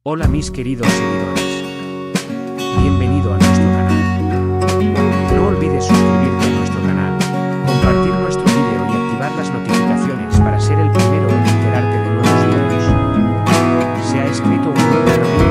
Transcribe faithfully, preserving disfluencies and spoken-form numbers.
Hola mis queridos seguidores. Bienvenido a nuestro canal. No olvides suscribirte a nuestro canal, compartir nuestro vídeo y activar las notificaciones para ser el primero en enterarte de nuevos vídeos. Se ha escrito un nuevo capítulo